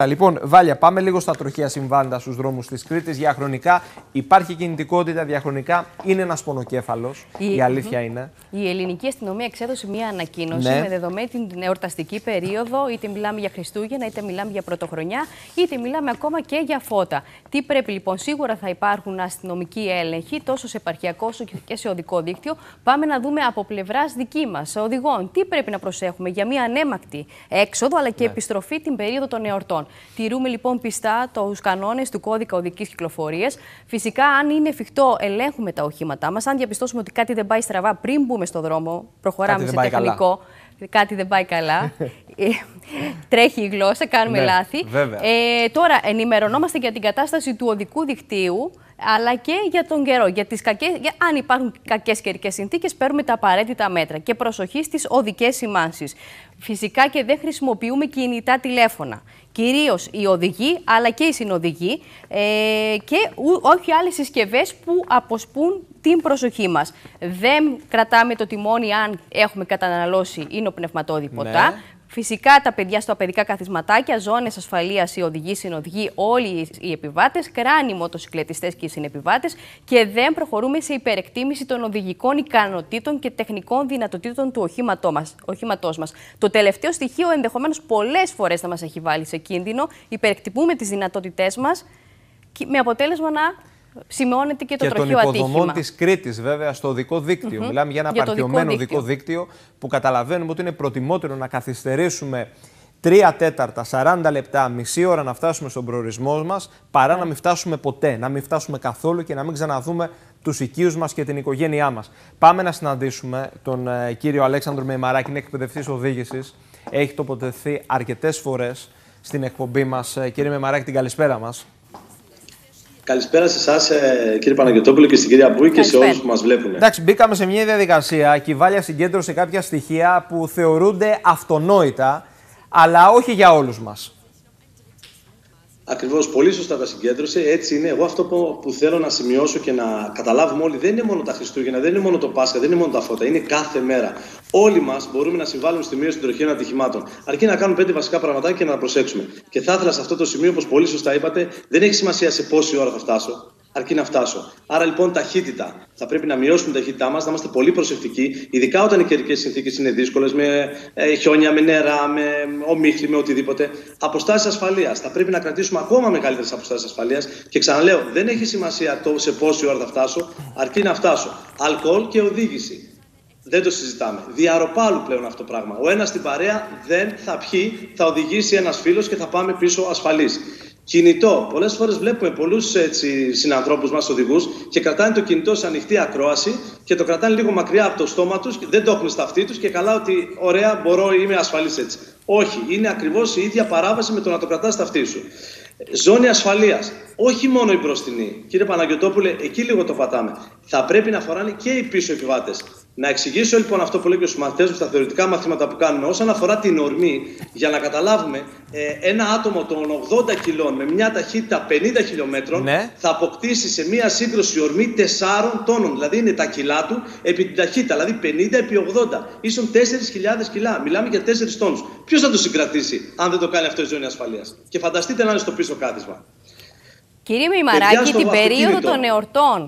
Λοιπόν, Βάλια, πάμε λίγο στα τροχαία συμβάντα στους δρόμους της Κρήτης. Διαχρονικά υπάρχει κινητικότητα, διαχρονικά είναι ένας πονοκέφαλος. Η αλήθεια είναι. Η ελληνική αστυνομία εξέδωσε μια ανακοίνωση με δεδομένη την εορταστική περίοδο, είτε μιλάμε για Χριστούγεννα, είτε μιλάμε για Πρωτοχρονιά, είτε μιλάμε ακόμα και για φώτα. Τι πρέπει λοιπόν, σίγουρα θα υπάρχουν αστυνομικοί έλεγχοι τόσο σε επαρχιακό όσο και σε οδικό δίκτυο. Πάμε να δούμε από πλευράς δική μας οδηγών τι πρέπει να προσέχουμε για μια ανέμακτη έξοδο αλλά και επιστροφή την περίοδο των εορτών. Τηρούμε λοιπόν πιστά τους κανόνες του κώδικα οδικής κυκλοφορίας. Φυσικά, αν είναι εφικτό, ελέγχουμε τα οχήματά μας. Αν διαπιστώσουμε ότι κάτι δεν πάει στραβά πριν μπούμε στο δρόμο, προχωράμε σε τεχνικό. Κάτι δεν πάει καλά. Τρέχει η γλώσσα, κάνουμε λάθη. Τώρα, ενημερωνόμαστε για την κατάσταση του οδικού δικτύου, αλλά και για τον καιρό. Αν υπάρχουν κακές καιρικές συνθήκες, παίρνουμε τα απαραίτητα μέτρα. Και προσοχή στις οδικές σημάνσεις. Φυσικά και δεν χρησιμοποιούμε κινητά τηλέφωνα. Κυρίως οι οδηγοί, αλλά και οι συνοδηγοί και όχι άλλες συσκευές που αποσπούν την προσοχή μας. Δεν κρατάμε το τιμόνι αν έχουμε καταναλώσει ίνοπνευματώδη ποτά. Φυσικά τα παιδιά στο παιδικά καθισματάκια, ζώνες ασφαλείας, οι οδηγοί, οι συνοδηγοί, όλοι οι επιβάτες, κράνοι μοτοσυκλετιστές και οι συνεπιβάτες και δεν προχωρούμε σε υπερεκτίμηση των οδηγικών ικανοτήτων και τεχνικών δυνατοτήτων του οχήματός μας. Το τελευταίο στοιχείο ενδεχομένως πολλές φορές θα μας έχει βάλει σε κίνδυνο. Υπερεκτιμούμε τις δυνατότητές μας με αποτέλεσμα να σημειώνεται και το τροχαίο ατύχημα. Και των υποδομών της Κρήτης, βέβαια, στο οδικό δίκτυο. Μιλάμε για ένα απαρχιωμένο οδικό δίκτυο που καταλαβαίνουμε ότι είναι προτιμότερο να καθυστερήσουμε 3/4, 40 λεπτά, μισή ώρα να φτάσουμε στον προορισμό μας, παρά να μην φτάσουμε ποτέ, να μην φτάσουμε καθόλου και να μην ξαναδούμε τους οικείους μας και την οικογένειά μας. Πάμε να συναντήσουμε τον κύριο Αλέξανδρο Μεϊμαράκη, είναι εκπαιδευτής οδήγησης. Έχει τοποθετηθεί αρκετές φορές στην εκπομπή μας. Κύριε Μεϊμαράκη, την καλησπέρα μας. Καλησπέρα σε εσάς, κύριε Παναγιωτόπουλο, και στην κυρία Μπούη και σε όλους που μας βλέπουν. Εντάξει, μπήκαμε σε μια διαδικασία και η Βάλια συγκέντρωσε κάποια στοιχεία που θεωρούνται αυτονόητα, αλλά όχι για όλους μας. Ακριβώς, πολύ σωστά τα συγκέντρωσε. Έτσι είναι. Εγώ αυτό που θέλω να σημειώσω και να καταλάβουμε όλοι, δεν είναι μόνο τα Χριστούγεννα, δεν είναι μόνο το Πάσχα, δεν είναι μόνο τα φώτα. Είναι κάθε μέρα. Όλοι μας μπορούμε να συμβάλλουμε στη μείωση των τροχαίων ατυχημάτων. Αρκεί να κάνουμε 5 βασικά πραγματάκια και να τα προσέξουμε. Και θα ήθελα σε αυτό το σημείο, όπως πολύ σωστά είπατε, δεν έχει σημασία σε πόση ώρα θα φτάσω. Αρκεί να φτάσω. Άρα λοιπόν ταχύτητα. Θα πρέπει να μειώσουμε την ταχύτητά μας, να είμαστε πολύ προσεκτικοί, ειδικά όταν οι καιρικές συνθήκες είναι δύσκολες, με χιόνια, με νερά, με ομίχλη, με οτιδήποτε. Αποστάσεις ασφαλείας. Θα πρέπει να κρατήσουμε ακόμα μεγαλύτερες αποστάσεις ασφαλείας. Και ξαναλέω, δεν έχει σημασία το σε πόση ώρα θα φτάσω, αρκεί να φτάσω. Αλκοόλ και οδήγηση. Δεν το συζητάμε. Διαρροπάλου πλέον αυτό το πράγμα. Ο ένας στην παρέα δεν θα πιει, θα οδηγήσει ένας φίλος και θα πάμε πίσω ασφαλείς. Κινητό. Πολλές φορές βλέπουμε πολλούς συνανθρώπους μας οδηγούς και κρατάνε το κινητό σε ανοιχτή ακρόαση και το κρατάνε λίγο μακριά από το στόμα τους, δεν το έχουν στα αυτή τους και καλά ότι ωραία είμαι ασφαλής έτσι. Όχι, είναι ακριβώς η ίδια παράβαση με το να το κρατάς στα αυτή σου. Ζώνη ασφαλείας. Όχι μόνο η μπροστινή. Κύριε Παναγιωτόπουλε, εκεί λίγο το πατάμε. Θα πρέπει να φοράνε και οι πίσω επιβάτες. Να εξηγήσω λοιπόν αυτό που λέω και στους μαθητές μου στα θεωρητικά μαθήματα που κάνουμε όσον αφορά την ορμή, για να καταλάβουμε ένα άτομο των 80 κιλών με μια ταχύτητα 50 χιλιόμετρων θα αποκτήσει σε μια σύγκρουση ορμή 4 τόνων. Δηλαδή είναι τα κιλά του επί την ταχύτητα, δηλαδή 50 επί 80. Ίσον 4.000 κιλά. Μιλάμε για 4 τόνους. Ποιος θα το συγκρατήσει αν δεν το κάνει αυτό η ζώνη ασφαλείας? Και φανταστείτε να είναι στο πίσω κάθισμα. Κύριε Μεϊμαράκη, την περίοδο των εορτών.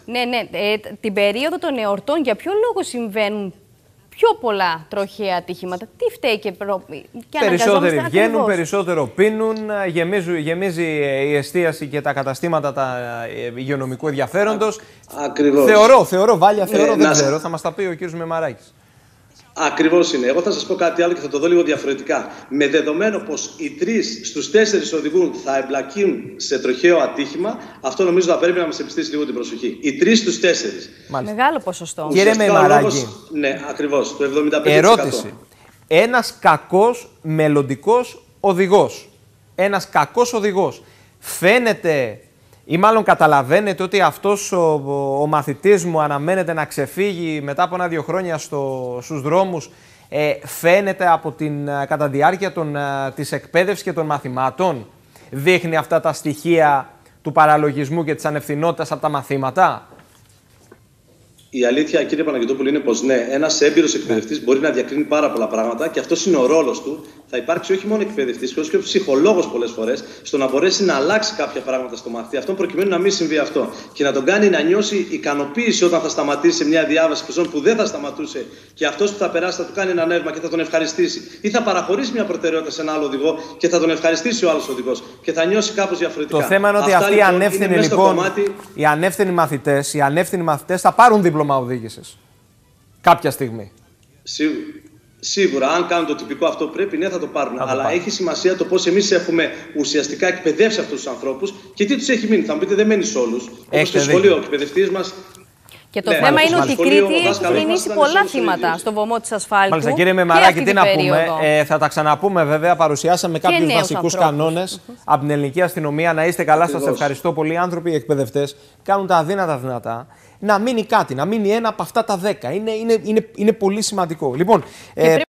Την περίοδο των εορτών, για ποιο λόγο συμβαίνουν πιο πολλά τροχαία ατυχήματα? Τι φταίει και περισσότεροι βγαίνουν, περισσότερο πίνουν, γεμίζει η εστίαση και τα καταστήματα υγειονομικού ενδιαφέροντος. Ακριβώς. Θεωρώ, Βάλια, δεν ξέρω, θα μας τα πει ο κύριος Μεϊμαράκης. Ακριβώς είναι. Εγώ θα σας πω κάτι άλλο και θα το δω λίγο διαφορετικά. Με δεδομένο πως οι 3 στους 4 οδηγούν θα εμπλακούν σε τροχαίο ατύχημα, αυτό νομίζω θα πρέπει να μας επιστήσει λίγο την προσοχή. Οι 3 στους 4. Μεγάλο ποσοστό. Κύριε Μεϊμαράκη. Ναι, ακριβώς. Το 75%. Ερώτηση. Ένας κακός μελλοντικός οδηγός. Ένας κακός οδηγός. Φαίνεται, ή μάλλον καταλαβαίνετε, ότι αυτός ο μαθητής μου αναμένεται να ξεφύγει μετά από 1-2 χρόνια στους δρόμους. Φαίνεται κατά τη διάρκεια της εκπαίδευσης και των μαθημάτων. Δείχνει αυτά τα στοιχεία του παραλογισμού και της ανευθυνότητας από τα μαθήματα. Η αλήθεια, κύριε Παναγιωτόπουλο, είναι πως ναι, ένας έμπειρος εκπαιδευτής μπορεί να διακρίνει πάρα πολλά πράγματα και αυτός είναι ο ρόλος του θα υπάρξει όχι μόνο εκπαιδευτής, αλλά και ο ψυχολόγος πολλές φορές, στο να μπορέσει να αλλάξει κάποια πράγματα στο μαθητή αυτό, προκειμένου να μην συμβεί αυτό. Και να τον κάνει να νιώσει ικανοποίηση όταν θα σταματήσει σε μια διάβαση πεζών που δεν θα σταματούσε, και αυτός που θα περάσει θα του κάνει ένα νεύμα και θα τον ευχαριστήσει. Ή θα παραχωρήσει μια προτεραιότητα σε ένα άλλο οδηγό και θα τον ευχαριστήσει ο άλλος οδηγός και θα νιώσει κάπως διαφορετικά. Το θέμα είναι ότι αυτοί οι ανεύθυνοι, λοιπόν, οι ανεύθυνοι μαθητές θα πάρουν δίπλωμα οδήγησης κάποια στιγμή. Σίγουρα, αν κάνουν το τυπικό αυτό πρέπει, ναι, θα το πάρουν. Αλλά έχει σημασία το πώς εμείς έχουμε ουσιαστικά εκπαιδεύσει αυτούς τους ανθρώπους και τι τους έχει μείνει. Θα μου πείτε, δεν μένει σε όλους. Όπως στο σχολείο, ο εκπαιδευτής μας. Και το θέμα είναι ότι η Κρήτη έχει γεννήσει πολλά θύματα στο βωμό της ασφάλτου. Μάλιστα, κύριε Μεμαράκη, τι να πούμε. Θα τα ξαναπούμε βέβαια. Παρουσιάσαμε κάποιους βασικούς κανόνες από την ελληνική αστυνομία. Να είστε καλά, σας ευχαριστώ πολύ. Οι άνθρωποι, οι εκπαιδευτές, κάνουν τα αδύνατα δυνατά. Να μείνει κάτι, να μείνει ένα από αυτά τα 10. Είναι πολύ σημαντικό. Λοιπόν,